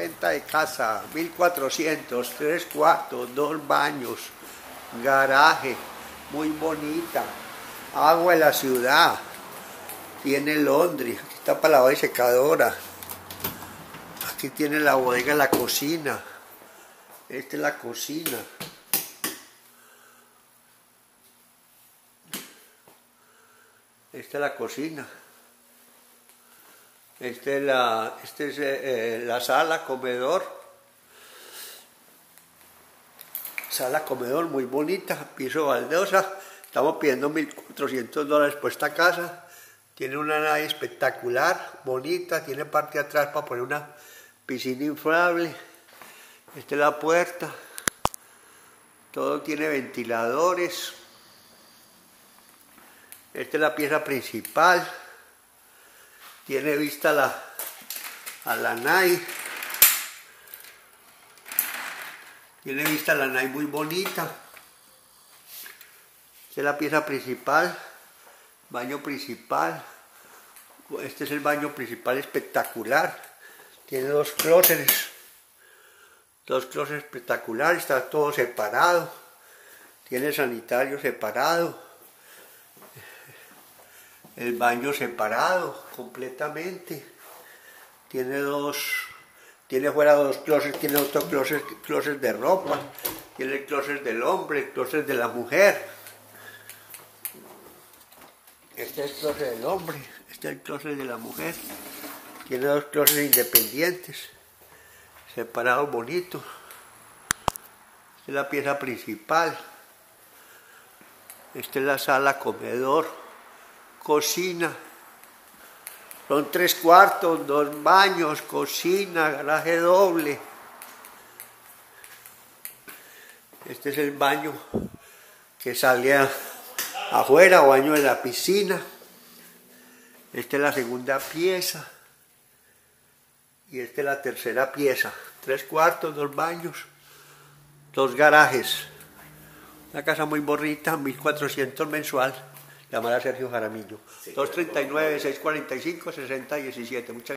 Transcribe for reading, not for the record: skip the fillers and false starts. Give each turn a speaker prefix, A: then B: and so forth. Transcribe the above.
A: venta de casa, 1400, 3 cuartos, 2 baños, garaje, muy bonita, agua en la ciudad, tiene Londres, aquí está para lavado y secadora, aquí tiene la bodega, la cocina, esta es la cocina. Esta es la cocina. Esta es la sala, comedor. Sala, comedor muy bonita, piso baldosa. Estamos pidiendo $1.400 por esta casa. Tiene una nave espectacular, bonita. Tiene parte de atrás para poner una piscina inflable. Esta es la puerta. Todo tiene ventiladores. Esta es la pieza principal. Tiene vista a la nave. Tiene vista a la nave muy bonita. Esta es la pieza principal. Baño principal. Este es el baño principal espectacular. Tiene dos closets. Dos closets espectaculares. Está todo separado. Tiene sanitario separado. El baño separado completamente. Tiene fuera dos closets, tiene otro closet de ropa. Tiene el closet del hombre, el closet de la mujer. Este es el closet del hombre, este es el closet de la mujer. Tiene dos closets independientes, separados bonitos. Esta es la pieza principal. Esta es la sala, comedor, cocina. Son 3 cuartos, 2 baños, cocina, garaje doble. Este es el baño que sale afuera, baño de la piscina. Esta es la segunda pieza. Y esta es la tercera pieza. 3 cuartos, 2 baños, 2 garajes. Una casa muy bonita, 1.400 mensual. Llamar a Sergio Jaramillo. 239-645-6017. Muchas gracias.